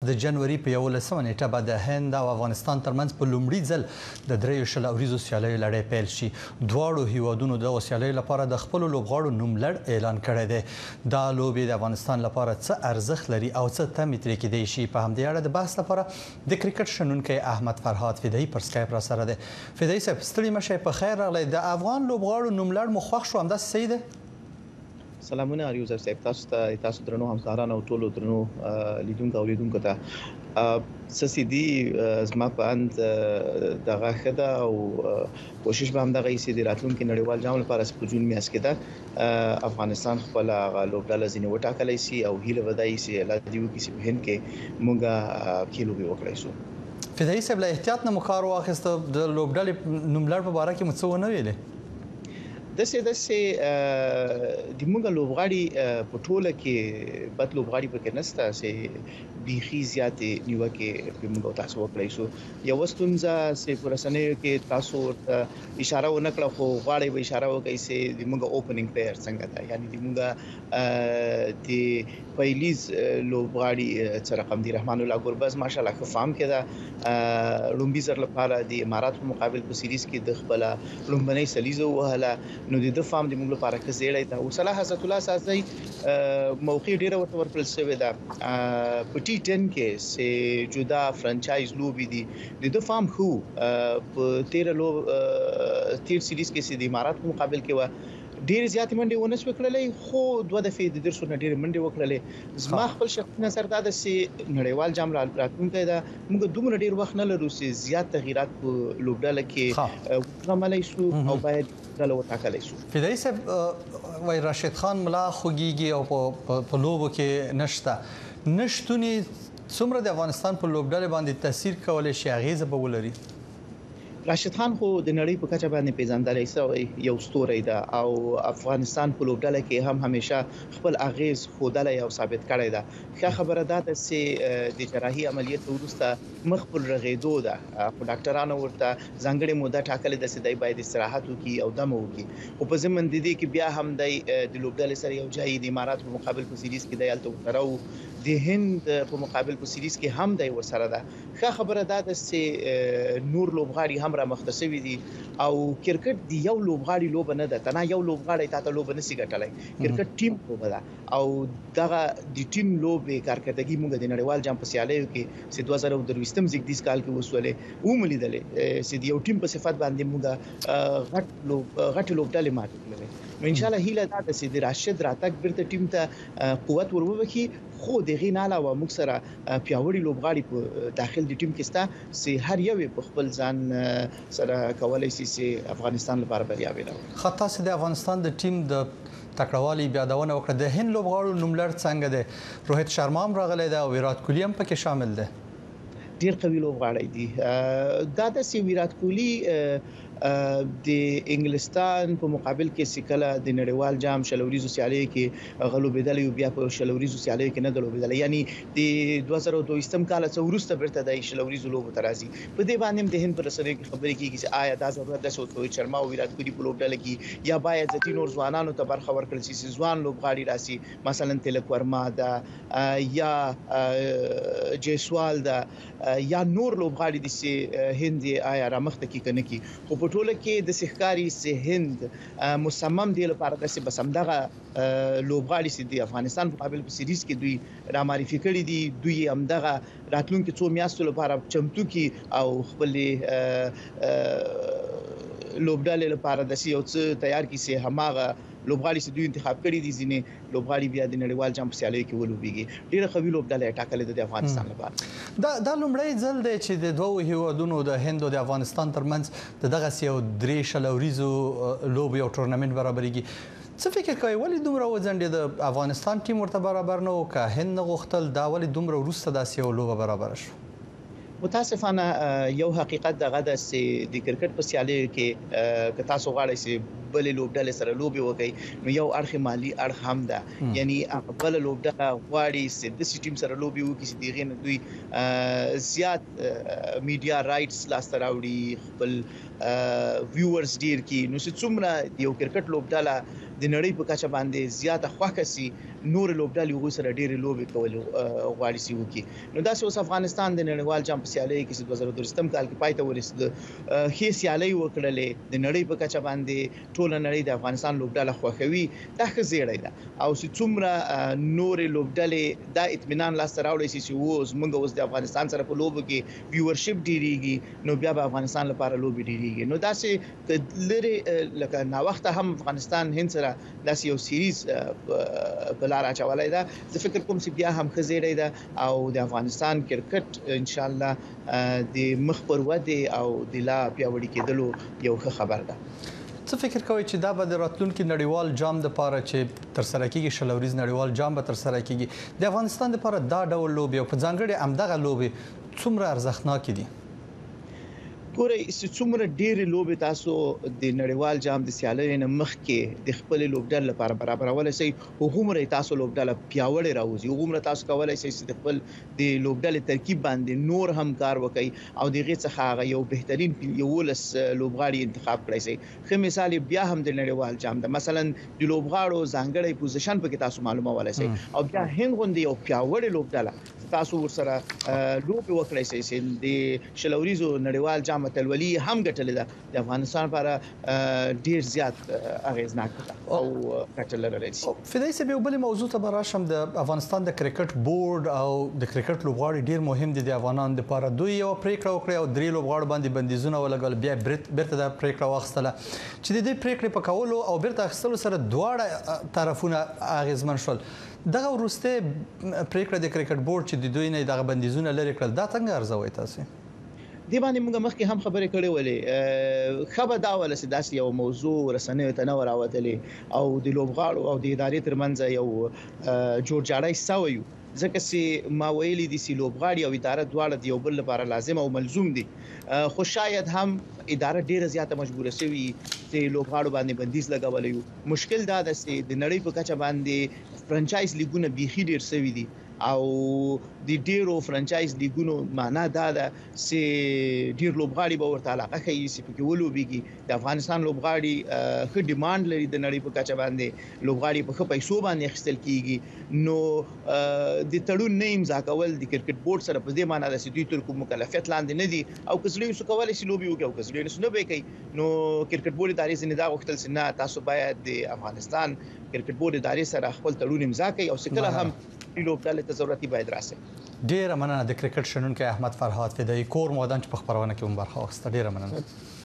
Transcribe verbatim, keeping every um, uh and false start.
د جنوري په یولسمه نیټه به د هند او افغانستان ترمنځ په لومړي ځل د دریو شل اوریزو سیالیو لړۍ پیل شي. دواړو هیوادونو د سیالیو لپاره د خپل لوبغاړو نوملړ اعلان کړی دی. دا لوبې د افغانستان لپاره څه ارزښت لري او څه تمې ترې کېدای شي، په همدې اړه د بحث لپاره د کرکټ شنونکی احمد فرهاد فدایي پر سکایپ را سره دی. فدایي صاحب ستړي مشه، په خیر راغلی. د افغان لوبغاړو نوملړ مو خوښ شو، همداسې صحیح دی؟ سلامونه اریوزر صاحب، تاسو ته تاسو درنو همکاران او ټولو درنو لیدونکو او لیدونکو ته سسي دي زما په اند دغه خده او کوشش به هم دغه یې د راتلونکي نړیوال جام لپاره په جون میاشت کې ده افغانستان خپل لوبډله ځینې وټاکلی شي او هیله ودای شي لا دیو کې چې په هند کې مونږه کیلو به وکړای شو. فدایي صاحب له احتیاط نه مو کار واخیسته، د لوبډلې نوملړ په باره کې مو څه ونه ویلې؟ دسه دسه د موږ لوبغاړي په ټوله کې بد لوبغاړي پکې نشته چې بيخي زیاتې نیوکه په موږ تاسو وکړای شو. یو ستونزه چې پرسنې کې تاسو اشاره ونکړه خو غواړي به اشاره وکړي چې د موږ اوپننګ پلیئر څنګه ده، یعنی د موږ د پیلیز لوبغاړي چې رقم دی رحمان الله ګوربز ماشاءالله ښه فارم کې ده. لومبي زر لپاره د امارات په مقابل په سیریز کې د خپل لومبنۍ سلیزو وهله، نو د فارم د موږ لپاره کې زیړی ده. او صلاح حضرت الله سازي موقع ډیره ورته ورکړل شوې ده په ټي ټن کې چې جدا فرانچایز لوبي دي د فارم خو په تیر لو تیر سیریز کې چې د امارات په مقابل کې و ډیر زیات منډه ونه شو کړلې، خو دوه دفعې د درسو نه ډیر منډه وکړلې. زما خپل شخصي نظر دا ده چې نړیوال جام راتلونکی دا موږ دومره ډیر وخت نه لرو چې زیات تغیرات په لوبډله کې وکړلای شو او باید ډله وټاکلای شو. فدایي صاحب وای راشد خان ملا خوږیږي او په لوبو کې نشته نشټونی څومره د افغانستان په لوبډله باندې تاثیر کولای شي، اغیزه به ولري؟ راشد خان خو د نړۍ په کچه باندې پیژندل شوی یو ستوری ده او افغانستان په لوبډله کې هم همیشه خپل اغیز خودله او ثابت کړی ده. ښه خبره ده چې د جراحي عملیات وروسته مخ پر رغېدو ده، خو ډاکټرانو ورته ځانګړې موده ټاکلې ده چې دای باید استراحت وکړي او دم وکړي. او په ضمن د دې کې بیا هم د لوبډلې سره یو ځای د امارات په مقابل په سیریز کې د یالته وترو د هند په مقابل په سیریز کې هم د ورسره ده. ښه خبره ده چې نور لوبغاړي هم را مختصوي دي او کرکټ دی یو لوبغاړي لوب نه ده، تنه یو لوبغاړي تاسو لوب نه سي ګټلای. کرکټ ټیم لوب ده او دغه د ټیم لوب کارکړدګي موږ د نړیوال جام په سیالیو کې چې دوه زره درويشتم زګدیس کال کې وسولې وملیدلې چې د یو ټیم په صفت باندې موږ غټ لوب غټ لوبډلې ماته کړلې. نو ان شاء الله هیله ده چې د راشد راتګ بیرته ټیم ته قوت وربخي، خو دغه نه علاوه موږ سره پیاوړي لوبغاړي په داخل د ټیم کې ستا چې هر یو په خپل ځان سره کولای شي چې افغانستان لپاره بریا ویني. خطا چې د افغانستان د ټیم د تکړهوالي بیادونه وکړه، د هند لوبغاړو نوملړ څنګه دی؟ روهیت شرما هم راغلی دی او ویرات کوهلی هم پکې شامل دی. ډیر قوي لوبغاړی دی. دا د سی ویرات کوهلی د انګلستان په مقابل کې سکله د نړیوال جام شلوریزو سیالیو کې غلوبېدل یو بیا په شلوریزو سیالیو کې نه غلوبېدل، یعنی د دوه زره دویشتم کال څخه وروسته برته د شلوریزو لوبو ترازی په دې باندې د هند پر سره کې خبرې کیږي چې آیا دا ضرورت ده چې روهیت شرما او ویرات کوهلی په لوبډله کې یا باید ځتی نور ځوانانو ته برخه ورکړل شي چې ځوان لوبغاړي راسي، مثلا تلک ورما ده یا جیسوال ده یا نور لوبغاړي دي چې هند آیا رامخته کې کنه کی. خو په ټوله کې د سحکاري سه هند مصمم دی لپاره د بسم دغه لوبغاړي چې د افغانستان په مقابل په سیریز کې دوی را معرفي کړی دي، دوی هم دغه راتلونکي څو میاشتو لپاره چمتو کی او خپل لوبډلې لپاره د یو څه تیار کی سه هماغه لوبغاړي چې دوی انتخاب کړی دي ځینې لوبغاړي بیا د نړیوال جام په سیالیو کې ولوبېږي. ډیره قوي لوبډله ټاکلې ده د افغانستان لپاره. دا د لومړی ځل دی چې د دوه هیوادونو د هند او د افغانستان ترمنځ دغه یو درې شل اوریزو لوب یو ټورنمنت برابرېږي. څه فکر کوي ولې دومره وځنډېد؟ د افغانستان ټیم ورته برابر نه و که هند نه غوښتل؟ دا ولې دومره وروسته داسې یو لوبه برابره شو؟ متاسفانه یو حقیقت دغه د کرکټ په سیالیو کې که تاسو غواړئ چې بل لوبډلې سره لوبي وکړي نو یو اړخ مالی اړخ هم ده یعنی بل لوبډله غواړي چې د ټیم سره لوبي وکړي چې دغه نه دوی زیات میډیا رائټس لاسته راوړي خپل ویورز ډیر کی نو چې څومره یو کرکټ لوبډله د نړۍ په کچه باندې زیاته خوښه سي نور لوبډلې غو سره ډېر لوبي کول غواړي سي وکي نو دا اوس افغانستان د نړیوال جام په سیالي کې د دوه زره دولسم کال کې پاتې ورسید هي سیالي وکړلې د نړۍ په کچه باندې ټول نړۍ د افغانستان لوبډله خوښوي دا خزیړی ده او چې څومره نور لوبډلې دا اطمینان لاسته راوړي سي چې وو زمونږ اوس د افغانستان سره په لوبو کې ویورشپ ډیریږي نو بیا به افغانستان لپاره لوبي ډیریږي نو دا چې لری لکه نا وخت هم افغانستان هند سره داس یو سیریز په لار اچولای دا زه فکر کوم چې بیا هم خزیړی ده او د افغانستان کرکټ ان شاء الله د مخ پر وده او د لا پیاوړي کېدلو یو ښه خبر ده څه فکر کوئ چې دا به د راتلونکي نړیوال جام د پاره چې تر سره کیږي شلوریز نړیوال جام به تر سره کیږي د افغانستان لپاره دا ډول لوبي او په ځانګړي امدغه لوبي څومره ارزښتناک دي ګورئ چې څومره ډېر لوبي تاسو د نړیوال جام د سیالۍ نه مخکې د خپل لوبډل لپاره برابرول شي هغومره تاسو لوبډل پیاوړی راوځي هغومره تاسو کولای شئ چې د خپل د لوبډل ترکیب باندې نور هم کار وکړي او دغه څخه هغه یو بهترین یولس لوبغاړي انتخاب کړئ شي خو مثال بیا هم د نړیوال جام د مثلا د لوبغاړو ځانګړی پوزیشن په کې تاسو معلومه ولای شي او بیا هند غوندي یو پیاوړی لوبډل تاسو ورسره لوبي وکړئ شي د شلوریزو نړیوال جام تلولي هم ګټل ده د افغانستان لپاره ډیر زیات اغیزناک ده او ګټل لري فدای سه به بل موضوع ته براشم د افغانستان د کرکټ بورډ او د کرکټ لوبغاړي ډیر مهم دي د افغانانو لپاره دوی یو پریکړه وکړه او درې لوبغاړو باندې بندیزونه ولګول بیا برته د پریکړه واخستله چې د دې پریکړې په کولو او برته اخستلو سره دواړه طرفونه اغیزمن شول دغه ورسته پریکړه د کرکټ بورډ چې د دوی نه دغه بندیزونه لري کړل دا څنګه ارزوي تاسو دی باندې موږ مخکې هم خبرې کړې ولې خبر دا ول چې داسې یو موضوع رسنیو ته نه راوتلې او د لوبغاړو او د ادارې ترمنځ یو جوړ جاړی سویو ځکه چې ما ویلي دي چې لوبغاړي او اداره دواړه د یو بل لپاره لازم او ملزوم دي خو شاید هم اداره ډیره زیاته مجبوره شوی چې لوبغاړو باندې بندیز لګولې مشکل دا ده چې د نړۍ په کچه باندې فرانچایز لیګونه بيخي ډیر شوی دي او د ډیرو فرانچایز لیګونو معنا دا ده چې ډیر لوبغاړي به ورته علاقه کوي چې په ولوبيږي د افغانستان لوبغاړي خو ډیماند لري د نړۍ په کچه باندې لوبغاړي په خپل پیسو باندې اخیستل کیږي نو د تړون نه امضا کول د کرکټ بورډ سره په دې معنی ده چې دوی تر کوم مکلفیت لاندې نه دي او کسلې سو کولای شي لوبي وکړي او کسلې نه به کوي نو کرکټ بورډ ادارې زنه دا غوښتل چې نه تاسو باید د افغانستان کرکټ بورډ ادارې سره خپل تړون امضا کړئ او څکله هم لوبډله ته ضرورتي باید راسي ډیره مننه د کرکټ شنونکو احمد فرهاد فدای کور مودان چې په خبرونه کې هم برخه واخیسته ډیره مننه